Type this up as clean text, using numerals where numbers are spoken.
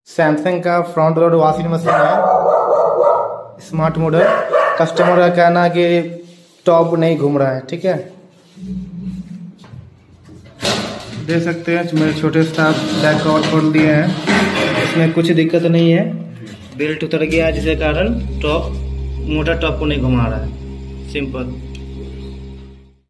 Samsung का front load washing machine है, smart model. Customer का कहना है कि टॉप नहीं घूम रहा है। ठीक है, देख सकते हैं मेरे छोटे स्टाफ बैक कवर खोल दिए हैं, इसमें कुछ दिक्कत नहीं है। बेल्ट उतर गया जिसके कारण टॉप मोटर टॉप को नहीं घुमा रहा है। सिंपल।